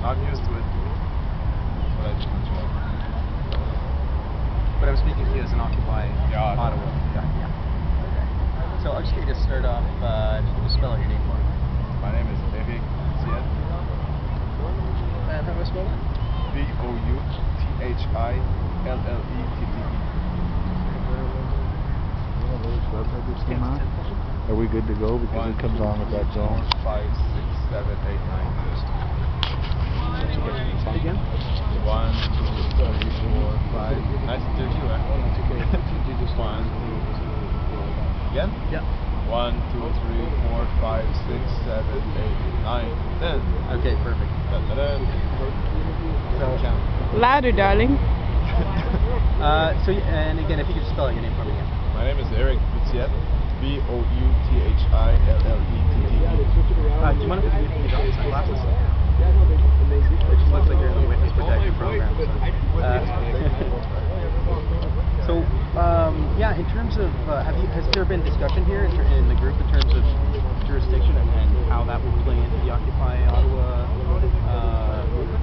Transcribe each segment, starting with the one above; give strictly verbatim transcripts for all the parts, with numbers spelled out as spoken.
I'm used to it. That's what I do enjoy. But I'm speaking to you as an Occupy Yeah, Ottawa guy. Yeah. Okay. So I'll just get you to start off. Uh, just just spell out your name for me. My name is Eric Ziet. And how do I spell that? V O U T H I L L E T T E. Are we good to go? Because One, it comes two, on with that three, zone. four, five, six, seven, eight, nine. Again? One, two, three, four, five. Nice interview, eh? One, two. Again? Yeah. One, two, three, four, five, six, seven, eight, nine, ten. Okay, perfect. Da, da, da. So count. Louder, darling. Uh, so, y- and again, if you could spell out your name for me again. My name is Eric Ziet. V O U T H I L L E T T E. Uh, do you mind if you give me your sunglasses? It just looks like you're in the witness protection program. So, uh, so um, yeah, in terms of, uh, have you, has there been discussion here in, ter- in the group in terms of jurisdiction and, and how that would play into the Occupy Ottawa uh, movement?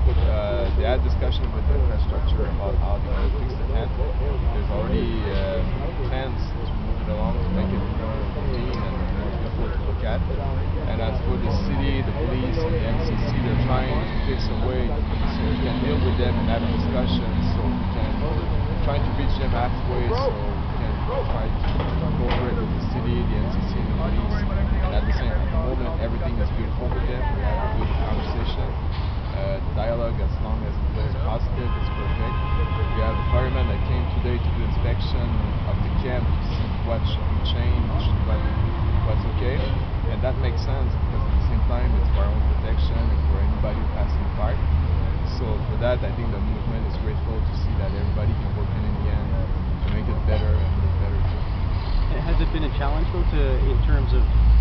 Uh, they had discussion with the infrastructure about how they're going to fix the tent. There's already uh, plans to move it along to make it more clean and more beautiful to look at. And as for the city, the police, and the N C C, they're trying to fix a way so we can deal with them and have a discussion. So we can trying to reach them halfway, so we can try to cooperate with the city, the N C C, and the police. And at the same moment, everything is beautiful with them. We have a good conversation. Uh, the dialogue, as long as it goes positive, it's perfect. We have a fireman that came today to do inspection of the camp to see what should be changed, what, what's okay, and that makes sense because at the same time it's for our own protection and for anybody passing by. So for that, I think the movement is grateful to see that everybody can work in, in the end to make it better and live better too. And has it been a challenge though, to in terms of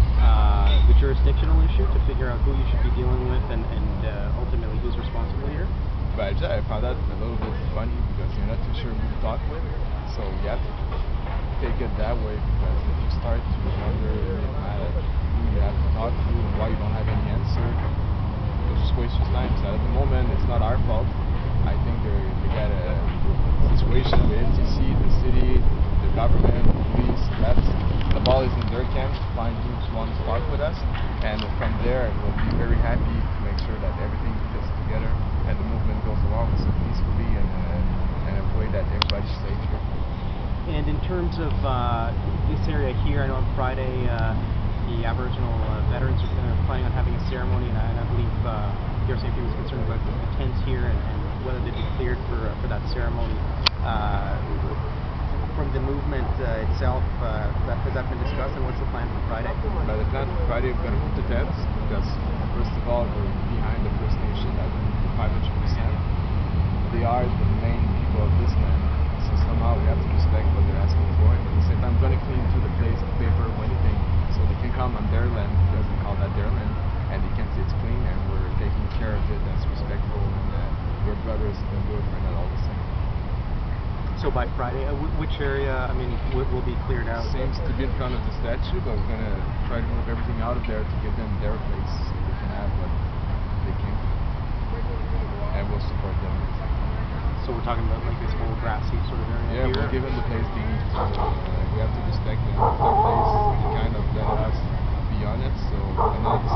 uh, the jurisdictional issue, to figure out who you should be dealing with and, and uh, ultimately who's responsible here? But I found that a little bit funny because you're not too sure who to talk with, so you have to take it that way because if you start to wonder uh, who you have to talk to and why you don't have any answer, you'll just waste your time. So at the moment, it's not our fault. I think they're, they got a situation with N C C, the city, the government, the police. That's the ball is in their camp to find who wants to talk with us, and from there we'll be very happy to make sure that everything fits together and the movement goes along so peacefully and uh, in a way that everybody's safe here. And in terms of uh, this area here, I know on Friday uh, the Aboriginal uh, veterans are uh, planning on having a ceremony, and I, and I believe uh, the R C M P was concerned about the tents here and, and whether they'd be cleared for uh, for that ceremony. Uh, from the movement uh, itself, uh, that, has that been discussed, and what's the plan for Friday? By the plan for Friday, we're going to put the tents because first of all, we're behind the First Nation at five hundred percent. They are the main people of this land, so somehow we have to respect what they're asking for, and at the same time, we're going to clean to the place, the paper, or anything, so they can come on their land because we call that their land, and they can see it's clean, and we're taking care of it that's respectful, and uh, we're brothers, even though we're not all the same. So by Friday, uh, w- which area, I mean, w- will be cleared out? Seems to be in front of the statue, but we're going to try to move everything out of there to give them their place so they can have what they came for. And we'll support them. So we're talking about like this whole grassy sort of area Yeah, here? we'll give them the place they need. So, uh, we have to respect them. It's their place. They kind of let us be on it. So, and at the